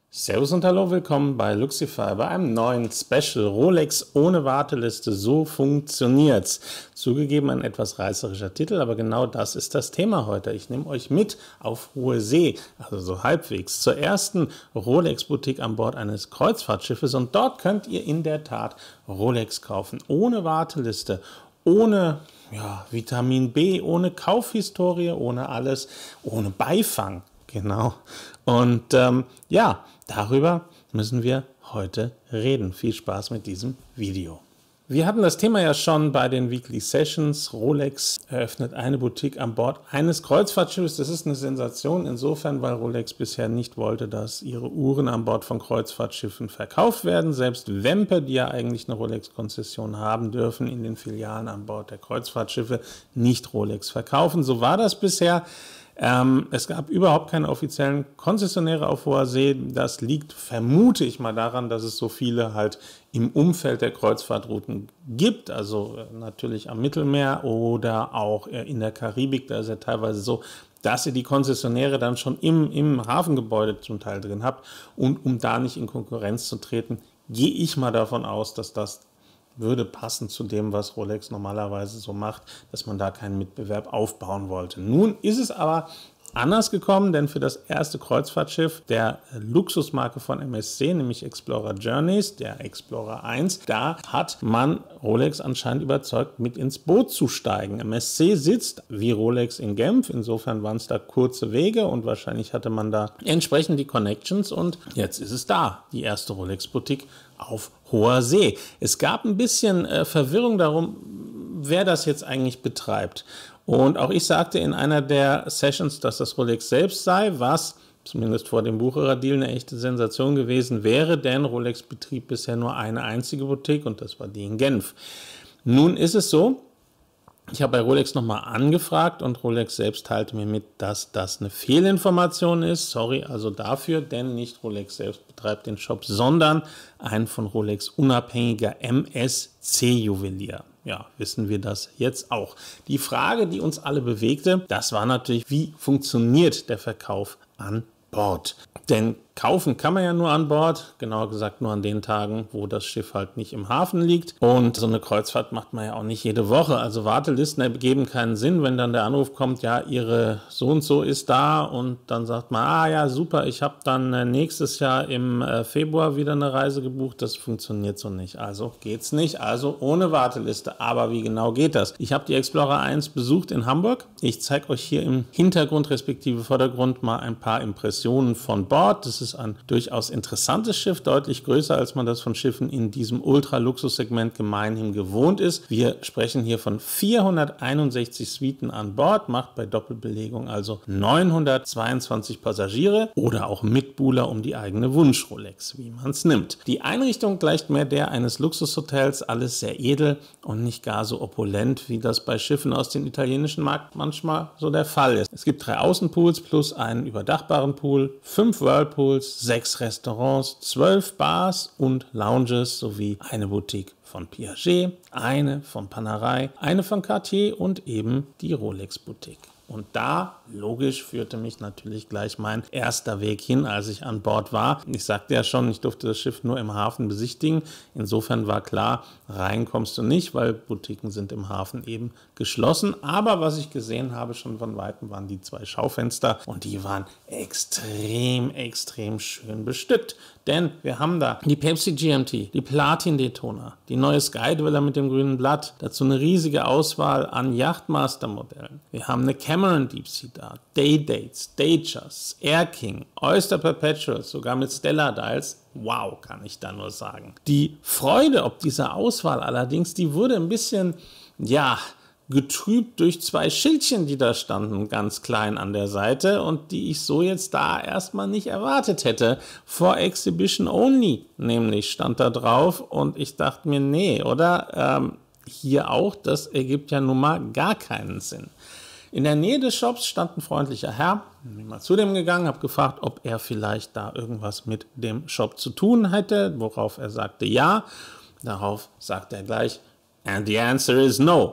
Servus und hallo, willkommen bei Luxify bei einem neuen Special Rolex ohne Warteliste, so funktioniert's. Zugegeben ein etwas reißerischer Titel, aber genau das ist das Thema heute. Ich nehme euch mit auf hohe See, also so halbwegs, zur ersten Rolex-Boutique an Bord eines Kreuzfahrtschiffes und dort könnt ihr in der Tat Rolex kaufen, ohne Warteliste, ohne Vitamin B, ohne Kaufhistorie, ohne alles, ohne Beifang. Genau. Und darüber müssen wir heute reden. Viel Spaß mit diesem Video. Wir hatten das Thema ja schon bei den Weekly Sessions. Rolex eröffnet eine Boutique an Bord eines Kreuzfahrtschiffes. Das ist eine Sensation insofern, weil Rolex bisher nicht wollte, dass ihre Uhren an Bord von Kreuzfahrtschiffen verkauft werden. Selbst Wempe, die ja eigentlich eine Rolex-Konzession haben dürfen, in den Filialen an Bord der Kreuzfahrtschiffe nicht Rolex verkaufen. So war das bisher. Es gab überhaupt keine offiziellen Konzessionäre auf hoher See. Das liegt, vermute ich mal, daran, dass es so viele halt im Umfeld der Kreuzfahrtrouten gibt. Also natürlich am Mittelmeer oder auch in der Karibik. Da ist ja teilweise so, dass ihr die Konzessionäre dann schon im Hafengebäude zum Teil drin habt. Und um da nicht in Konkurrenz zu treten, gehe ich mal davon aus, dass das würde passen zu dem, was Rolex normalerweise so macht, dass man da keinen Mitbewerb aufbauen wollte. Nun ist es aber anders gekommen, denn für das erste Kreuzfahrtschiff der Luxusmarke von MSC, nämlich Explorer Journeys, der Explorer 1, da hat man Rolex anscheinend überzeugt, mit ins Boot zu steigen. MSC sitzt wie Rolex in Genf, insofern waren es da kurze Wege und wahrscheinlich hatte man da entsprechend die Connections und jetzt ist es da, die erste Rolex-Boutique auf hoher See. Es gab ein bisschen Verwirrung darum, wer das jetzt eigentlich betreibt. Und auch ich sagte in einer der Sessions, dass das Rolex selbst sei, was zumindest vor dem Bucherer-Deal eine echte Sensation gewesen wäre, denn Rolex betrieb bisher nur eine einzige Boutique und das war die in Genf. Nun ist es so, ich habe bei Rolex nochmal angefragt und Rolex selbst teilte mir mit, dass das eine Fehlinformation ist. Sorry also dafür, denn nicht Rolex selbst betreibt den Shop, sondern ein von Rolex unabhängiger MSC-Juwelier. Ja, wissen wir das jetzt auch. Die Frage, die uns alle bewegte, das war natürlich, wie funktioniert der Verkauf an Bord? Denn kaufen kann man ja nur an Bord, genauer gesagt nur an den Tagen, wo das Schiff halt nicht im Hafen liegt. Und so eine Kreuzfahrt macht man ja auch nicht jede Woche. Also Wartelisten ergeben keinen Sinn, wenn dann der Anruf kommt, ja, Ihre so und so ist da und dann sagt man, ah ja, super, ich habe dann nächstes Jahr im Februar wieder eine Reise gebucht. Das funktioniert so nicht. Also geht's nicht. Also ohne Warteliste. Aber wie genau geht das? Ich habe die Explorer 1 besucht in Hamburg. Ich zeige euch hier im Hintergrund respektive Vordergrund mal ein paar Impressionen von Bord. Das ist ein durchaus interessantes Schiff, deutlich größer, als man das von Schiffen in diesem Ultra-Luxus-Segment gemeinhin gewohnt ist. Wir sprechen hier von 461 Suiten an Bord, macht bei Doppelbelegung also 922 Passagiere oder auch Mitbuhler um die eigene Wunsch-Rolex, wie man es nimmt. Die Einrichtung gleicht mehr der eines Luxushotels, alles sehr edel und nicht gar so opulent, wie das bei Schiffen aus dem italienischen Markt manchmal so der Fall ist. Es gibt 3 Außenpools plus einen überdachbaren Pool, 5 Whirlpools, 6 Restaurants, 12 Bars und Lounges sowie eine Boutique von Piaget, eine von Panerai, eine von Cartier und eben die Rolex Boutique. Und da, logisch, führte mich natürlich gleich mein erster Weg hin, als ich an Bord war. Ich sagte ja schon, ich durfte das Schiff nur im Hafen besichtigen. Insofern war klar, rein kommst du nicht, weil Boutiquen sind im Hafen eben geschlossen. Aber was ich gesehen habe, schon von Weitem, waren die 2 Schaufenster und die waren extrem, extrem schön bestückt. Denn wir haben da die Pepsi GMT, die Platin Daytona, die neue Sky Dweller mit dem grünen Blatt, dazu eine riesige Auswahl an Yachtmaster-Modellen. Wir haben eine Cameron Deep Sea da, Day-Dates, Datejust, Air King, Oyster Perpetuals, sogar mit Stellar Dials. Wow, kann ich da nur sagen. Die Freude ob dieser Auswahl allerdings, die wurde ein bisschen, getrübt durch 2 Schildchen, die da standen, ganz klein an der Seite und die ich so jetzt da erstmal nicht erwartet hätte. For Exhibition Only, nämlich stand da drauf und ich dachte mir, nee, oder? Hier auch, das ergibt ja nun mal gar keinen Sinn. In der Nähe des Shops stand ein freundlicher Herr, bin mal zu dem gegangen, habe gefragt, ob er vielleicht da irgendwas mit dem Shop zu tun hätte, worauf er sagte ja. Darauf sagte er gleich, and the answer is no.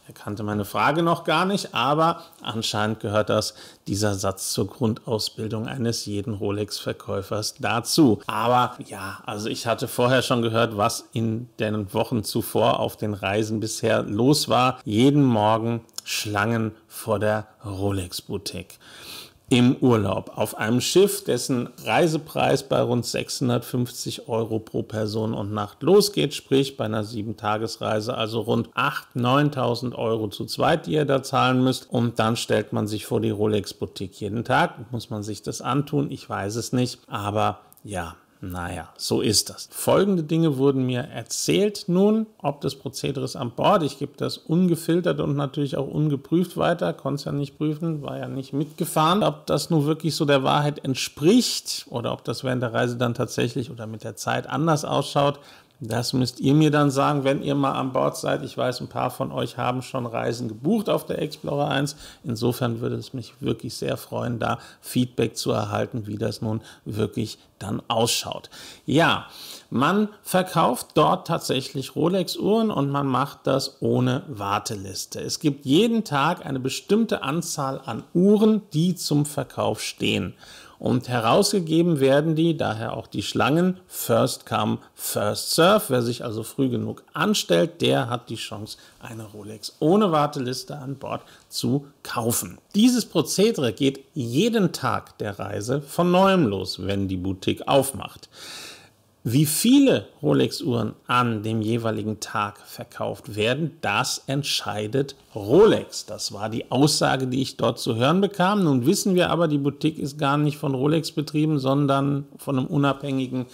Er kannte meine Frage noch gar nicht, aber anscheinend gehört dieser Satz zur Grundausbildung eines jeden Rolex-Verkäufers dazu. Aber ja, also ich hatte vorher schon gehört, was in den Wochen zuvor auf den Reisen bisher los war. Jeden Morgen Schlangen vor der Rolex-Boutique. Im Urlaub auf einem Schiff, dessen Reisepreis bei rund 650 € pro Person und Nacht losgeht, sprich bei einer 7-Tagesreise, also rund 8.000, 9.000 € zu zweit, die ihr da zahlen müsst. Und dann stellt man sich vor die Rolex-Boutique jeden Tag. Muss man sich das antun? Ich weiß es nicht, aber ja. Naja, so ist das. Folgende Dinge wurden mir erzählt nun, ob des Prozederes an Bord. Ich gebe das ungefiltert und natürlich auch ungeprüft weiter, konnte es ja nicht prüfen, war ja nicht mitgefahren. Ob das nun wirklich so der Wahrheit entspricht oder ob das während der Reise dann tatsächlich oder mit der Zeit anders ausschaut, das müsst ihr mir dann sagen, wenn ihr mal an Bord seid. Ich weiß, ein paar von euch haben schon Reisen gebucht auf der Explorer 1. Insofern würde es mich wirklich sehr freuen, da Feedback zu erhalten, wie das nun wirklich dann ausschaut. Ja, man verkauft dort tatsächlich Rolex-Uhren und man macht das ohne Warteliste. Es gibt jeden Tag eine bestimmte Anzahl an Uhren, die zum Verkauf stehen. Und herausgegeben werden die, daher auch die Schlangen, first come, first serve. Wer sich also früh genug anstellt, der hat die Chance, eine Rolex ohne Warteliste an Bord zu kaufen. Dieses Prozedere geht jeden Tag der Reise von neuem los, wenn die Boutique aufmacht. Wie viele Rolex-Uhren an dem jeweiligen Tag verkauft werden, das entscheidet Rolex. Das war die Aussage, die ich dort zu hören bekam. Nun wissen wir aber, die Boutique ist gar nicht von Rolex betrieben, sondern von einem unabhängigen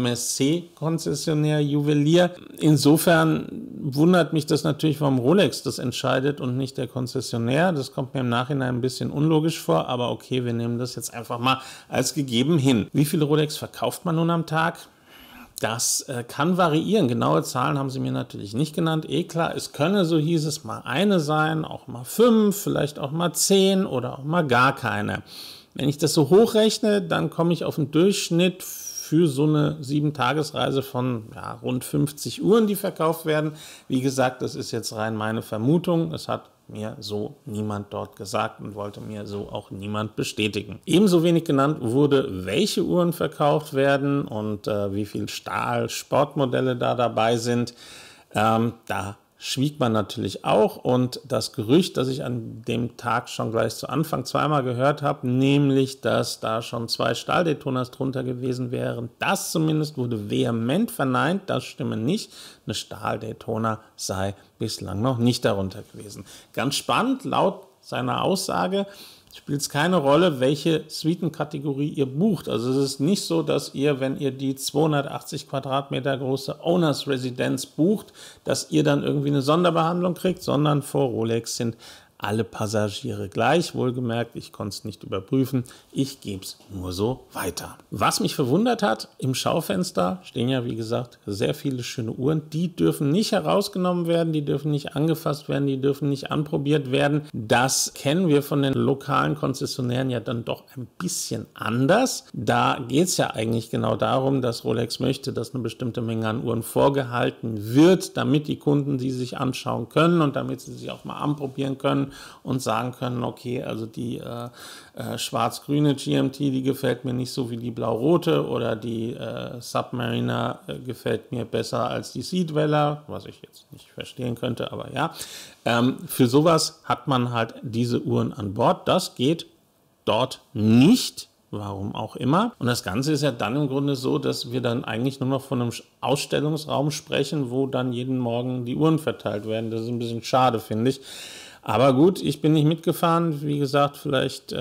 MSC-Konzessionär, Juwelier. Insofern wundert mich das natürlich, warum Rolex das entscheidet und nicht der Konzessionär. Das kommt mir im Nachhinein ein bisschen unlogisch vor, aber okay, wir nehmen das jetzt einfach mal als gegeben hin. Wie viele Rolex verkauft man nun am Tag? Das kann variieren. Genaue Zahlen haben sie mir natürlich nicht genannt. Klar, es könne, so hieß es, mal eine sein, auch mal 5, vielleicht auch mal 10 oder auch mal gar keine. Wenn ich das so hochrechne, dann komme ich auf einen Durchschnitt für so eine 7-Tagesreise von rund 50 Uhren, die verkauft werden. Wie gesagt, das ist jetzt rein meine Vermutung. Es hat mir so niemand dort gesagt und wollte mir so auch niemand bestätigen. Ebenso wenig genannt wurde, welche Uhren verkauft werden und wie viel Stahl-Sportmodelle da dabei sind. Da schwieg man natürlich auch, und das Gerücht, das ich an dem Tag schon gleich zu Anfang zweimal gehört habe, nämlich, dass da schon 2 Stahldaytonas drunter gewesen wären, das zumindest wurde vehement verneint, das stimme nicht. Eine Stahldaytona sei bislang noch nicht darunter gewesen. Ganz spannend, laut seiner Aussage spielt es keine Rolle, welche Suitenkategorie ihr bucht. Also es ist nicht so, dass ihr, wenn ihr die 280 Quadratmeter große Owners Residenz bucht, dass ihr dann irgendwie eine Sonderbehandlung kriegt, sondern vor Rolex sind alle Passagiere gleich. Wohlgemerkt, ich konnte es nicht überprüfen, ich gebe es nur so weiter. Was mich verwundert hat, im Schaufenster stehen ja, wie gesagt, sehr viele schöne Uhren. Die dürfen nicht herausgenommen werden, die dürfen nicht angefasst werden, die dürfen nicht anprobiert werden. Das kennen wir von den lokalen Konzessionären ja dann doch ein bisschen anders. Da geht es ja eigentlich genau darum, dass Rolex möchte, dass eine bestimmte Menge an Uhren vorgehalten wird, damit die Kunden die sich anschauen können und damit sie sich auch mal anprobieren können und sagen können, okay, also die schwarz-grüne GMT, die gefällt mir nicht so wie die blau-rote, oder die Submariner gefällt mir besser als die Sea Dweller, was ich jetzt nicht verstehen könnte, aber ja. Für sowas hat man halt diese Uhren an Bord. Das geht dort nicht. Warum auch immer. Und das Ganze ist ja dann im Grunde so, dass wir dann eigentlich nur noch von einem Ausstellungsraum sprechen, wo dann jeden Morgen die Uhren verteilt werden. Das ist ein bisschen schade, finde ich. Aber gut, ich bin nicht mitgefahren. Wie gesagt, vielleicht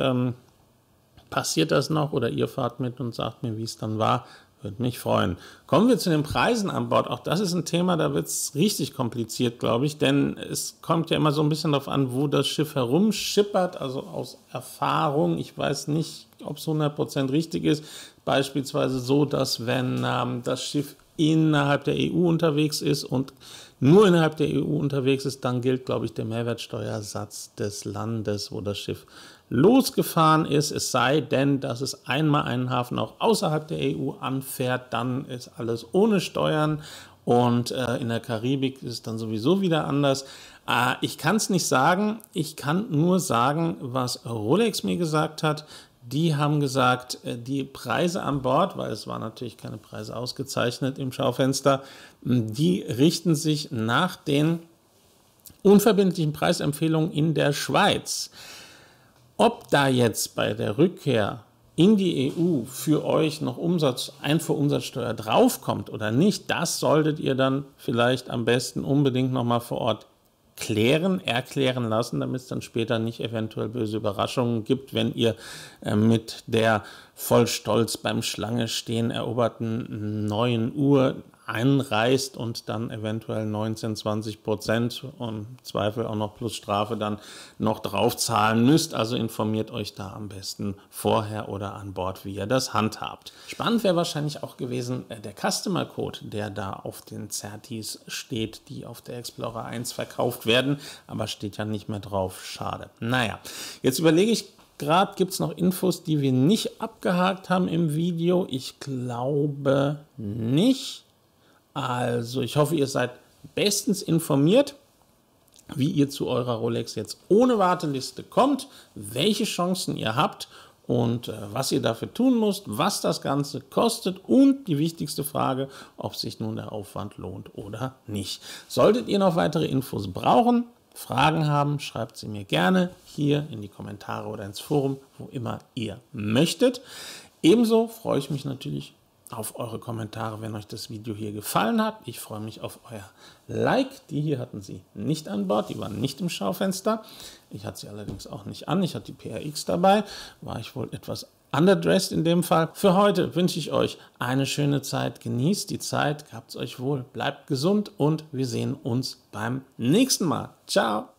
passiert das noch oder ihr fahrt mit und sagt mir, wie es dann war. Würde mich freuen. Kommen wir zu den Preisen an Bord. Auch das ist ein Thema, da wird es richtig kompliziert, glaube ich, denn es kommt ja immer so ein bisschen darauf an, wo das Schiff herumschippert, also aus Erfahrung. Ich weiß nicht, ob es 100% richtig ist. Beispielsweise so, dass wenn das Schiff innerhalb der EU unterwegs ist und nur innerhalb der EU unterwegs ist, dann gilt, glaube ich, der Mehrwertsteuersatz des Landes, wo das Schiff losgefahren ist. Es sei denn, dass es einmal einen Hafen auch außerhalb der EU anfährt, dann ist alles ohne Steuern. Und in der Karibik ist es dann sowieso wieder anders. Ich kann es nicht sagen, ich kann nur sagen, was Rolex mir gesagt hat. Die haben gesagt, die Preise an Bord, weil es waren natürlich keine Preise ausgezeichnet im Schaufenster, die richten sich nach den unverbindlichen Preisempfehlungen in der Schweiz. Ob da jetzt bei der Rückkehr in die EU für euch noch Einfuhrumsatzsteuer draufkommt oder nicht, das solltet ihr dann vielleicht am besten unbedingt nochmal vor Ort erklären lassen, damit es dann später nicht eventuell böse Überraschungen gibt, wenn ihr mit der voll stolz beim Schlange stehen eroberten neuen Uhr einreist und dann eventuell 19–20% und im Zweifel auch noch plus Strafe dann noch drauf zahlen müsst. Also informiert euch da am besten vorher oder an Bord, wie ihr das handhabt. Spannend wäre wahrscheinlich auch gewesen der Customer Code, der da auf den Certis steht, die auf der Explorer 1 verkauft werden, aber steht ja nicht mehr drauf. Schade. Naja, jetzt überlege ich gerade, gibt es noch Infos, die wir nicht abgehakt haben im Video? Ich glaube nicht. Also ich hoffe, ihr seid bestens informiert, wie ihr zu eurer Rolex jetzt ohne Warteliste kommt, welche Chancen ihr habt und was ihr dafür tun müsst, was das Ganze kostet und die wichtigste Frage, ob sich nun der Aufwand lohnt oder nicht. Solltet ihr noch weitere Infos brauchen, Fragen haben, schreibt sie mir gerne hier in die Kommentare oder ins Forum, wo immer ihr möchtet. Ebenso freue ich mich natürlich auf eure Kommentare, wenn euch das Video hier gefallen hat. Ich freue mich auf euer Like. Die hier hatten sie nicht an Bord, die waren nicht im Schaufenster. Ich hatte sie allerdings auch nicht an. Ich hatte die PRX dabei, war ich wohl etwas underdressed in dem Fall. Für heute wünsche ich euch eine schöne Zeit. Genießt die Zeit, habt's euch wohl, bleibt gesund und wir sehen uns beim nächsten Mal. Ciao!